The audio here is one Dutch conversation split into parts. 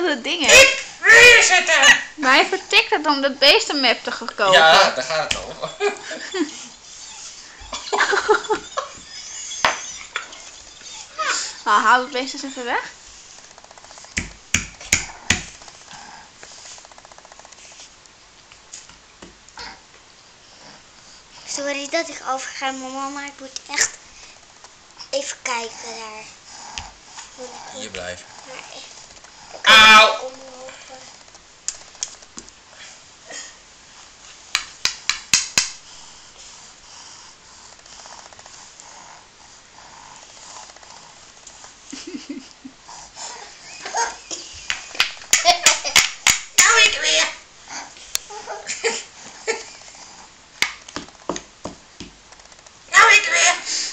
verschillende dingen. Ik wil hier zitten! Maar hij vertikt het om dat beest een map te gaan kopen. Ja, daar gaat het om. Nou, haal het beest eens even weg. Sorry dat ik overga, mama, maar ik moet echt even kijken daar. Hier blijven. Auw! Nou, ik weer. Nou, ik weer.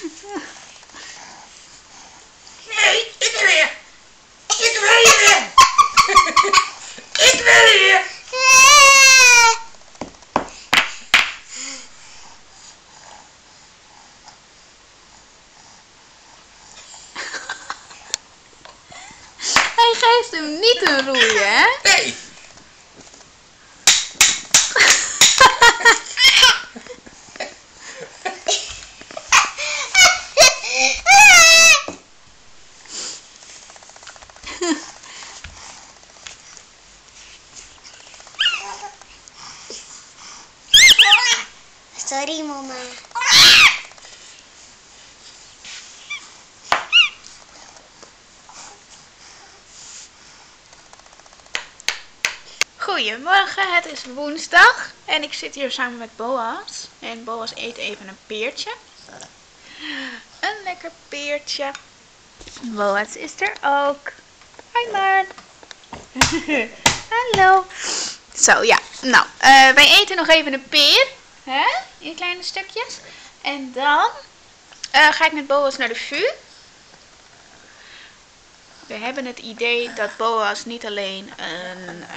Nee, ik weer. Ik wil hier. Ik wil hier. Hij geeft hem niet een roei, hè? Nee. Sorry, mama. Goedemorgen, het is woensdag en ik zit hier samen met Boas. En Boas eet even een peertje. Een lekker peertje. Boas is er ook. Hoi Maart. Hallo. Zo, ja. Nou, wij eten nog even een peer. Hè? In kleine stukjes. En dan ga ik met Boas naar de VU. We hebben het idee dat Boas niet alleen een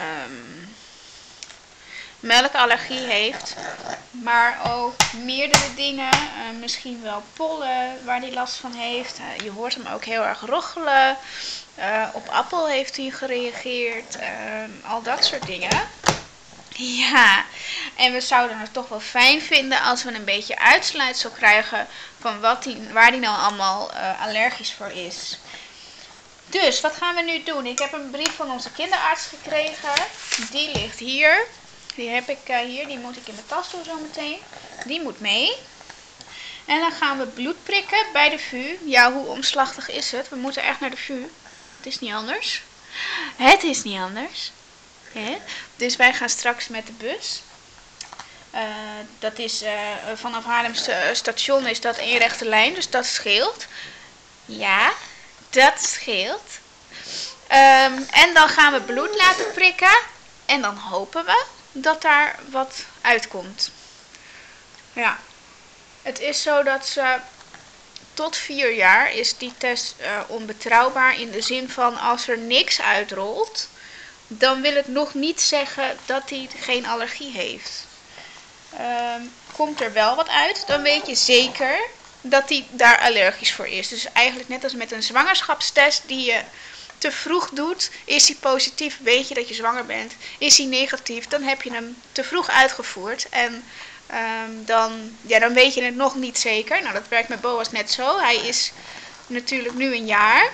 melkallergie heeft, maar ook meerdere dingen. Misschien wel pollen waar hij last van heeft. Je hoort hem ook heel erg rochelen. Op appel heeft hij gereageerd. Al dat soort dingen. Ja, en we zouden het toch wel fijn vinden als we een beetje uitsluitsel krijgen van waar hij nou allemaal allergisch voor is. Dus, wat gaan we nu doen? Ik heb een brief van onze kinderarts gekregen. Die ligt hier. Die heb ik hier. Die moet ik in mijn tas doen zometeen. Die moet mee. En dan gaan we bloed prikken bij de VU. Ja, hoe omslachtig is het? We moeten echt naar de VU. Het is niet anders. Het is niet anders. Hè? Dus wij gaan straks met de bus. Dat is vanaf Haarlem station is dat één rechte lijn. Dus dat scheelt. Ja. Dat scheelt. En dan gaan we bloed laten prikken. En dan hopen we dat daar wat uitkomt. Ja. Het is zo dat ze tot 4 jaar is die test onbetrouwbaar. In de zin van als er niks uitrolt, dan wil het nog niet zeggen dat hij geen allergie heeft. Komt er wel wat uit, dan weet je zeker dat hij daar allergisch voor is. Dus eigenlijk net als met een zwangerschapstest die je te vroeg doet, is hij positief, weet je dat je zwanger bent. Is hij negatief, dan heb je hem te vroeg uitgevoerd. En dan weet je het nog niet zeker. Nou, dat werkt met Boas net zo. Hij is natuurlijk nu 1 jaar.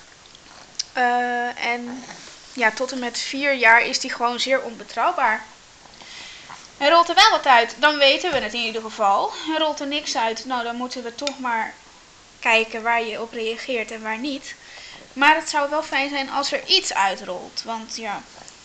En ja, tot en met 4 jaar is hij gewoon zeer onbetrouwbaar. En rolt er wel wat uit, dan weten we het in ieder geval. En rolt er niks uit, nou dan moeten we toch maar kijken waar je op reageert en waar niet. Maar het zou wel fijn zijn als er iets uitrolt. Want ja,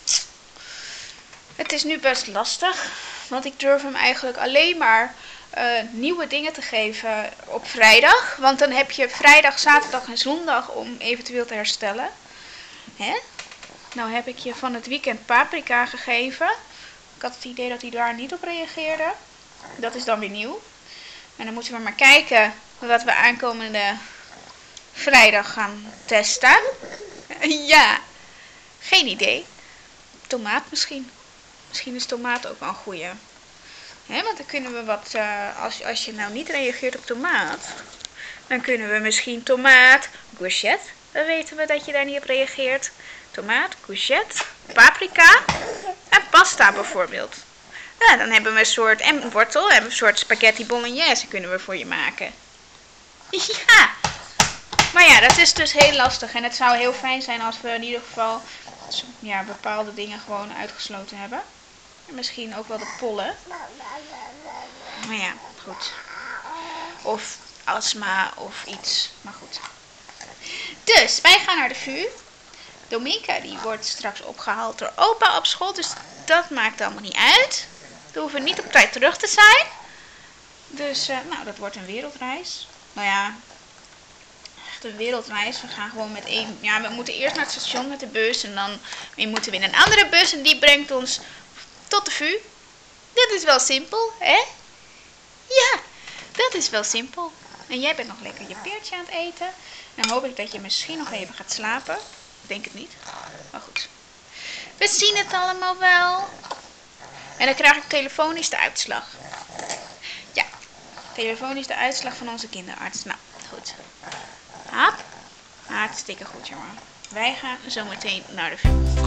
het is nu best lastig. Want ik durf hem eigenlijk alleen maar nieuwe dingen te geven op vrijdag. Want dan heb je vrijdag, zaterdag en zondag om eventueel te herstellen. Hè? Nou heb ik je van het weekend paprika gegeven. Ik had het idee dat hij daar niet op reageerde. Dat is dan weer nieuw. En dan moeten we maar kijken wat we aankomende vrijdag gaan testen. Ja, geen idee. Tomaat misschien. Misschien is tomaat ook wel een goeie. Want dan kunnen we wat, als je nou niet reageert op tomaat, dan kunnen we misschien tomaat, courgette. Dan weten we dat je daar niet op reageert. tomaat, courgette, paprika en pasta bijvoorbeeld. Nou, dan hebben we een soort, en wortel, hebben we een soort spaghetti bolognese kunnen we voor je maken. Ja, maar ja, dat is dus heel lastig en het zou heel fijn zijn als we in ieder geval ja, bepaalde dingen gewoon uitgesloten hebben. En misschien ook wel de pollen. Maar ja, goed. Of astma of iets, maar goed. Dus, wij gaan naar de VU. Dominka die wordt straks opgehaald door opa op school, dus dat maakt allemaal niet uit. We hoeven niet op tijd terug te zijn. Dus, nou, dat wordt een wereldreis. Nou ja, echt een wereldreis. We gaan gewoon met één... Ja, we moeten eerst naar het station met de bus en dan moeten we in een andere bus en die brengt ons tot de VU. Dit is wel simpel, hè? Ja, dat is wel simpel. En jij bent nog lekker je peertje aan het eten. Dan hoop ik dat je misschien nog even gaat slapen. Ik denk het niet. Maar goed. We zien het allemaal wel. En dan krijg ik telefonisch de uitslag. Ja, telefonisch de uitslag van onze kinderarts. Nou, goed. Hap. Hartstikke goed, jongen. Wij gaan zo meteen naar de VU.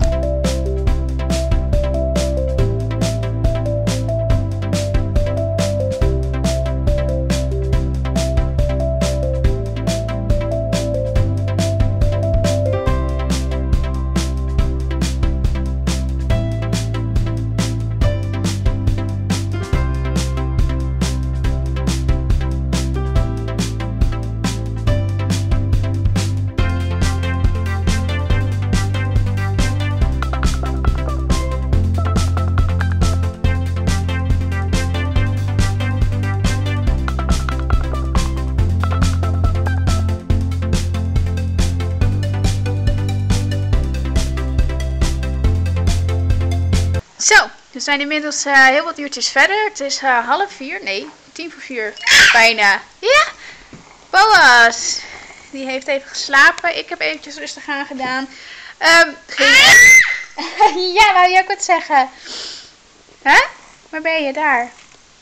Zo, we zijn inmiddels heel wat uurtjes verder. Het is 3:30, nee, 4:10 bijna. Ja, Boas, die heeft even geslapen. Ik heb eventjes rustig aan gedaan. Ja, wou je ook wat zeggen? Hè? Waar ben je? Daar.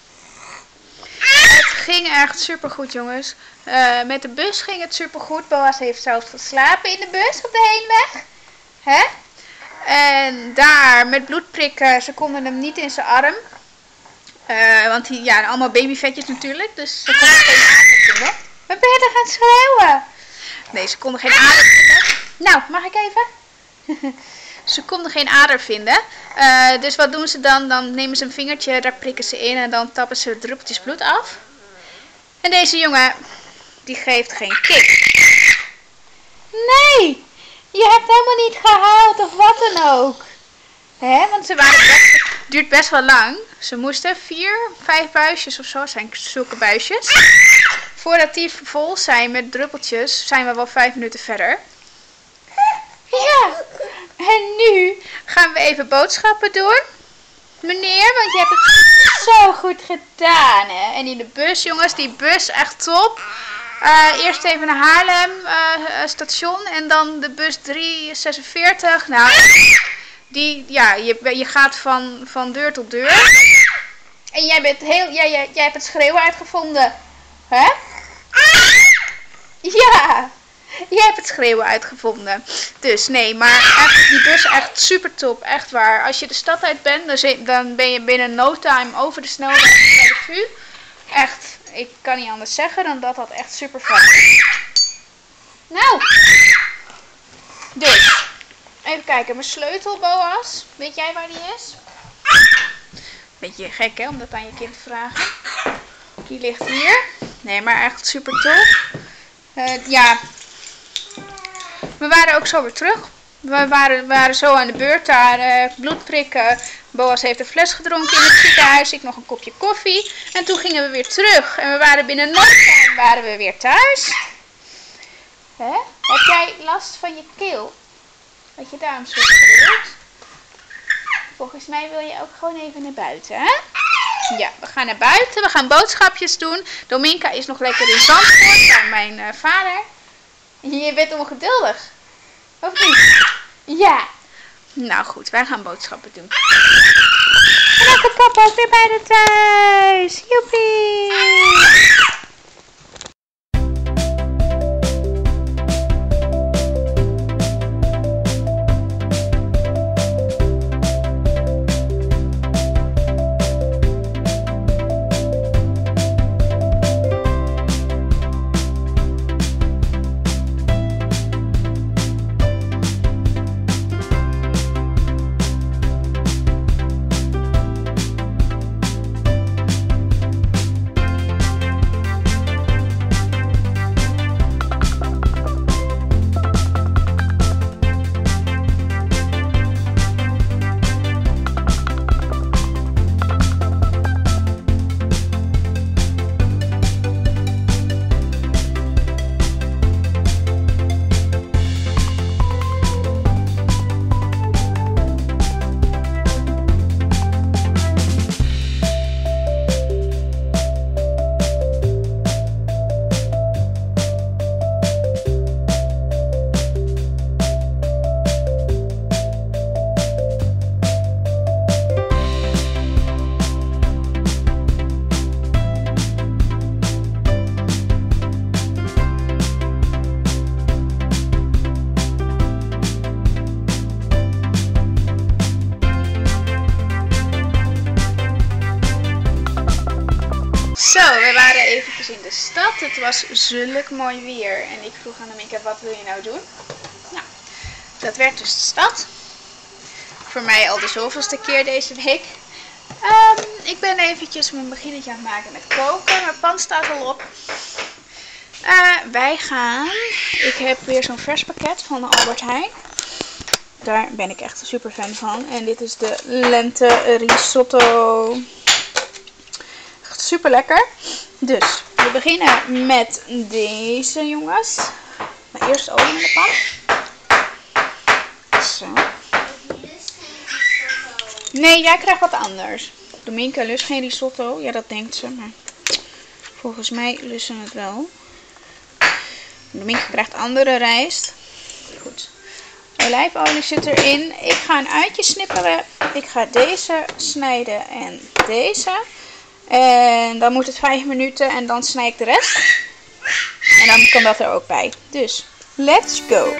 Het ging echt supergoed, jongens. Met de bus ging het supergoed. Boas heeft zelfs geslapen in de bus op de heenweg. Hè? En daar met bloedprikken, ze konden hem niet in zijn arm. Want hij, ja, allemaal babyvetjes natuurlijk. Dus ze konden geen adem vinden. Waar ben je dan gaan schreeuwen? Nee, ze konden geen ader vinden. Nou, mag ik even? Ze konden geen ader vinden. Dus wat doen ze dan? Dan nemen ze een vingertje, daar prikken ze in en dan tappen ze druppeltjes bloed af. En deze jongen, die geeft geen kick. Nee! Je hebt helemaal niet gehaald of wat dan ook. Hè? Want het duurt best wel lang. Ze moesten 4-5 buisjes of zo, zijn zulke buisjes. Voordat die vol zijn met druppeltjes, zijn we wel 5 minuten verder. Ja, en nu gaan we even boodschappen doen. Meneer, want je hebt het zo goed gedaan, hè. En in de bus, jongens, die bus echt top. Eerst even naar Haarlem station en dan de bus 346. Nou, die, ja, je gaat van deur tot deur. En jij hebt het schreeuwen uitgevonden. Hè? Ja, jij hebt het schreeuwen uitgevonden. Dus nee, maar echt, die bus echt super top. Echt waar. Als je de stad uit bent, dan ben je binnen no time over de snelweg bij de VU. Echt, ik kan niet anders zeggen dan dat dat echt super fijn is. Nou, dus, even kijken, mijn sleutel, Boas. Weet jij waar die is? Beetje gek, hè, om dat aan je kind te vragen. Die ligt hier. Nee, maar echt super top. Ja, we waren ook zo weer terug. We waren zo aan de beurt daar, bloed prikken. Boas heeft een fles gedronken in het ziekenhuis. Ik nog een kopje koffie. En toen gingen we weer terug. En we waren binnen no time waren we weer thuis. Hè? Heb jij last van je keel? Dat je daarom zo schreeuwt? Volgens mij wil je ook gewoon even naar buiten, hè? Ja, we gaan naar buiten. We gaan boodschapjes doen. Dominka is nog lekker in Zandvoort bij mijn vader. Je bent ongeduldig. Of niet? Ja. Nou goed, wij gaan boodschappen doen. En dan komt papa ook weer bijna thuis. Joepie. Zo, we waren eventjes in de stad. Het was zulk mooi weer. En ik vroeg aan Aminka, wat wil je nou doen? Nou, dat werd dus de stad. Voor mij al de zoveelste keer deze week. Ik ben eventjes mijn beginnetje aan het maken met koken. Mijn pan staat al op. Wij gaan... Ik heb weer zo'n vers pakket van de Albert Heijn. Daar ben ik echt super fan van. En dit is de lente risotto. Echt super lekker. Dus, we beginnen met deze jongens. Maar eerst olie in de pan. Zo. Nee, jij krijgt wat anders. Dominka lust geen risotto. Ja, dat denkt ze. Maar volgens mij lust ze het wel. Dominka krijgt andere rijst. Goed. Olijfolie zit erin. Ik ga een uitje snipperen. Ik ga deze snijden en deze. En dan moet het 5 minuten en dan snij ik de rest. En dan kan dat er ook bij. Dus, let's go!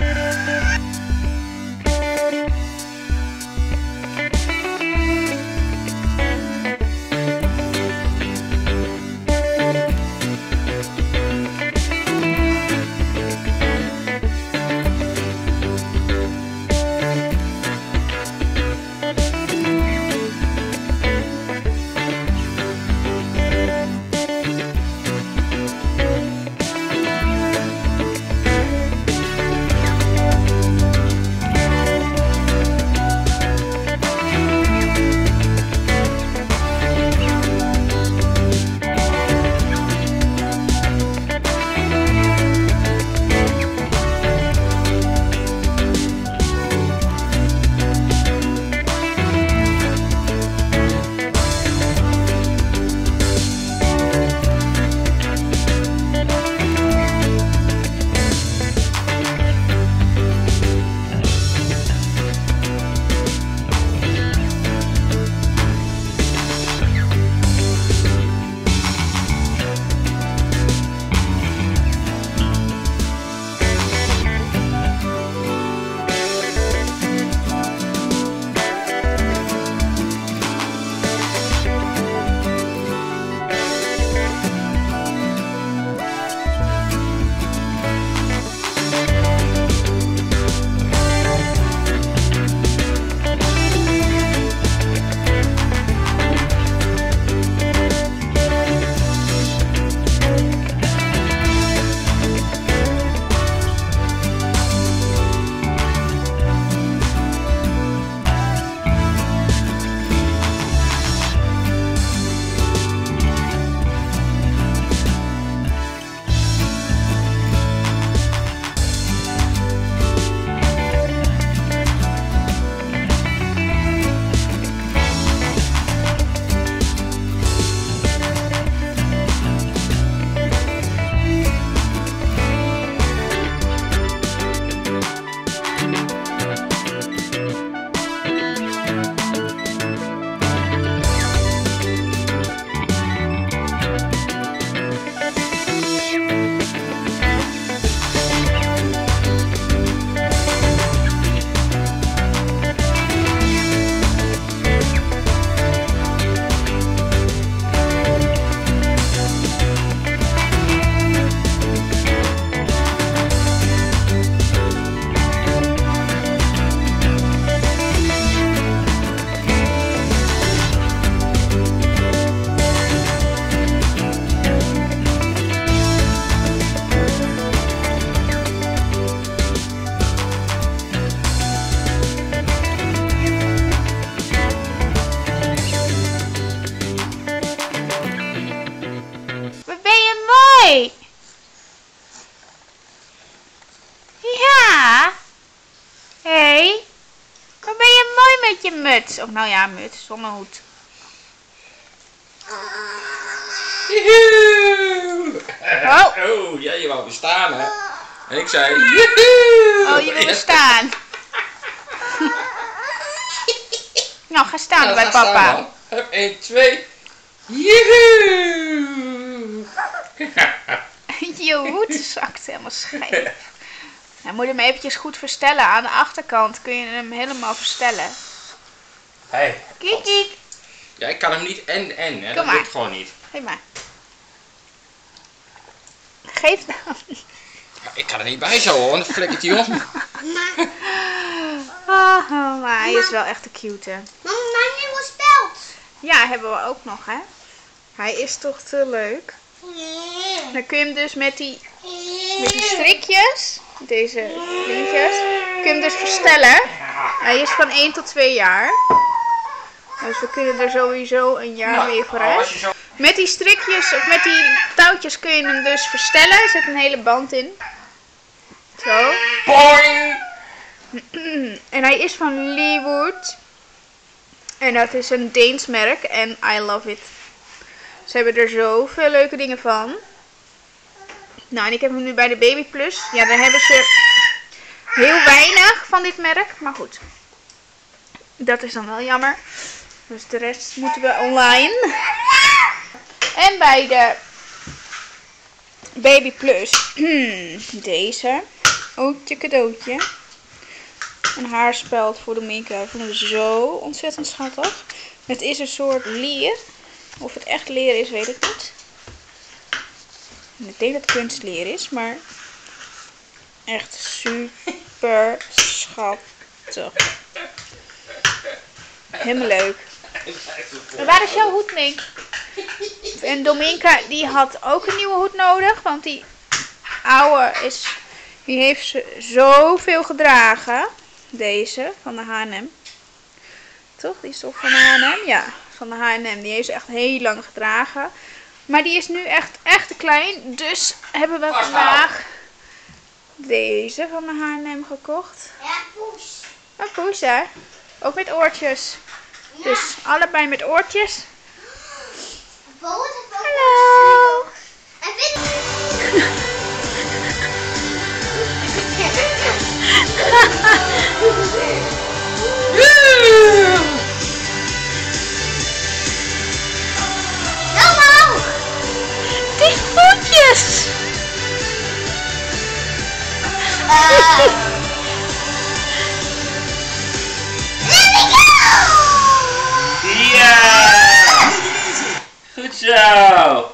Ja. Hé. Wat ben je mooi met je muts. Of nou ja, muts, zonder hoed. Oh. Oh, jij wou bestaan, hè? En ik zei, joehoe! Oh, je wil staan. Nou, ga staan Nou, bij ga papa. staan dan. Hup, 1, 2. Joehoe! Je hoed zakt helemaal scheef. Dan moet je hem eventjes goed verstellen. Aan de achterkant kun je hem helemaal verstellen. Hey. Kiek, kiek. Ja, ik kan hem niet en, hè. Kom Dat maar. lukt gewoon niet. Geef maar. Geef nou. Ja, ik kan er niet bij zo hoor, dan flikkert hij om. Oh, maar hij is wel echt een cute, hè. Mama, mijn nieuwe speld. Ja, hebben we ook nog, hè. Hij is toch te leuk. Dan kun je hem dus met die strikjes, deze dingetjes, kun je hem dus verstellen. Hij is van 1 tot 2 jaar. Dus we kunnen er sowieso een jaar mee vooruit. Met die strikjes of met die touwtjes kun je hem dus verstellen. Er zit een hele band in. Zo. Boing! En hij is van Leewood. En dat is een Deens merk. En I love it. Ze hebben er zoveel leuke dingen van. Nou, en ik heb hem nu bij de Baby Plus. Ja, daar hebben ze heel weinig van dit merk. Maar goed. Dat is dan wel jammer. Dus de rest moeten we online. En bij de Baby Plus. Deze. Ootje cadeautje. Een haarspeld voor Dominica. Ik vind hem zo ontzettend schattig. Het is een soort leer. Of het echt leer is, weet ik niet. Ik denk dat het kunstleer is, maar echt super schattig. Helemaal leuk. En waar is jouw hoed, Mink? En Dominica die had ook een nieuwe hoed nodig, want die oude die heeft ze zoveel gedragen. Deze van de H&M. Toch? Die is toch van de H&M? Ja, van de H&M. Die heeft ze echt heel lang gedragen. Maar die is nu echt te klein. Dus hebben we vandaag deze van de H&M gekocht. Ja, poes. Een poes, hè? Ook met oortjes. Ja. Dus allebei met oortjes. Hallo. Hallo! En vind Hallo! Die voetjes! Ja! Goed zo!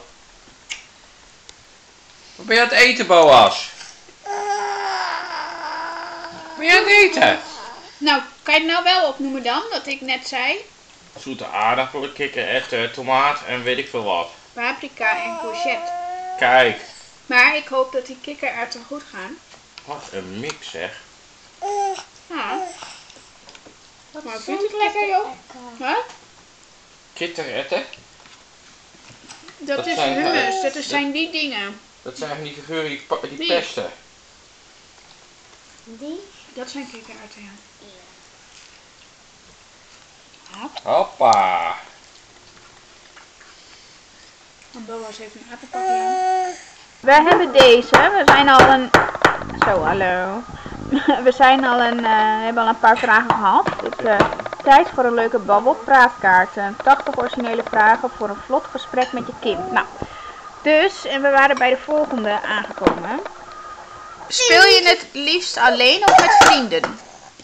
Wat ben je aan het eten, Boas? Ben je aan het eten? Nou, kan je het nou wel opnoemen dan, wat ik net zei? Zoete aardappelen, kikkererwten, tomaat en weet ik veel wat. Paprika en courgette. Kijk. Maar ik hoop dat die kikkererwten goed gaan. Wat een mix zeg. Ja. Maar vind je het lekker, joh? Huh? Kikkererwten? Dat Dat is zijn, hummus, dat zijn die dingen. Dat zijn van die figuren die Die. pesten. die? Dat zijn kikkererwten, ja. Hoppa. En Boas heeft een apenpakje aan. We hebben deze. We zijn al een... Zo, hallo. We hebben al een paar vragen gehad. Tijd voor een leuke babbel. Praatkaarten. 80 originele vragen voor een vlot gesprek met je kind. Nou, dus, en we waren bij de volgende aangekomen. Speel je het liefst alleen of met vrienden?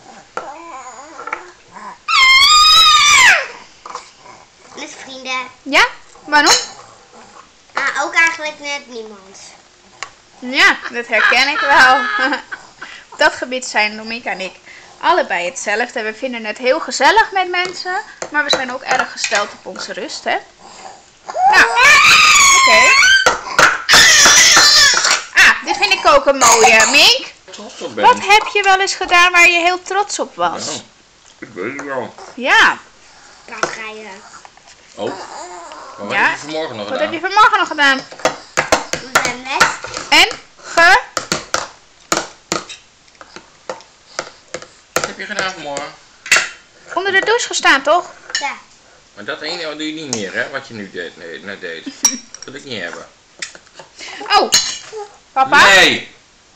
Met vrienden. Ja? Waarom? Ah, ook eigenlijk net niemand. Ja, dat herken ik wel. Op dat gebied zijn Dominica en ik allebei hetzelfde. We vinden het heel gezellig met mensen, maar we zijn ook erg gesteld op onze rust, hè? Nou, oké. Ah, dit vind ik ook een mooie. Mink, Trots op ben. wat heb je wel eens gedaan waar je heel trots op was? Ja, ik weet het wel. Ja, Paardrijden. Oh. Wat Ja. heb je vanmorgen nog wat gedaan? heb je vanmorgen nog gedaan? Zwemles. En? Wat heb je gedaan vanmorgen? Onder de douche gestaan, toch? Ja. Maar dat ene doe je niet meer, hè? Wat je nu deed, net deed. Dat wil ik niet hebben. Oh, papa? Nee!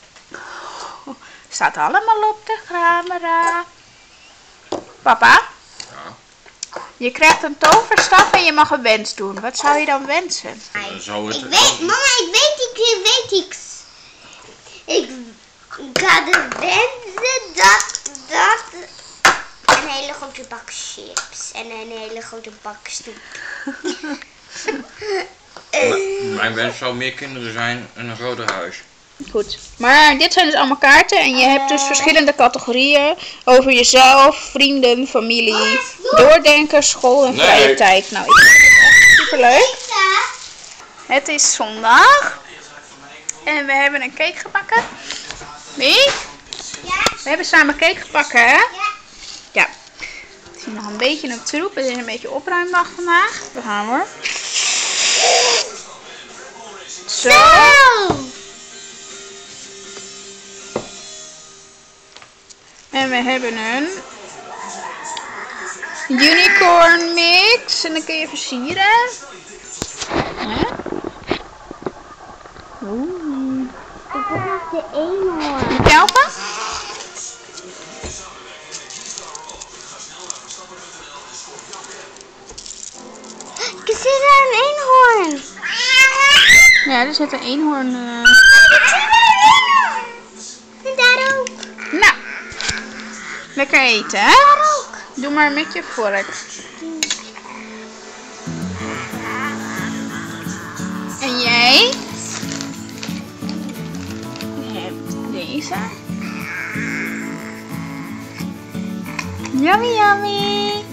Staat allemaal op de camera. Papa? Ja. Je krijgt een toverstaf en je mag een wens doen. Wat zou je dan wensen? Zo is Ik het. weet, mama, ik weet iets. Ik ga de wensen dat een hele grote bak chips en een hele grote bak snoep. Mijn wens zou meer kinderen zijn en een groter huis. Goed. Maar dit zijn dus allemaal kaarten. En je hebt dus verschillende categorieën. Over jezelf, vrienden, familie, doordenken, school en vrije tijd. Nou, ik vind het echt superleuk. Het is zondag. En we hebben een cake gebakken. Wie? We hebben samen cake gebakken, hè? Ja. Ik zie nog een beetje een troep. Het is een beetje opruimdag vandaag. We gaan hoor. Zo. En we hebben een unicorn mix. En dan kun je versieren. Hè? Oeh. Ik heb nog de eenhoorn. Moet je helpen? Ik zie daar een eenhoorn. Ja, er zit een eenhoorn. En daar ook. Nou, lekker eten, hè? Daar ook. Doe maar met je vork. En jij? Je hebt deze. Yummy, yummy.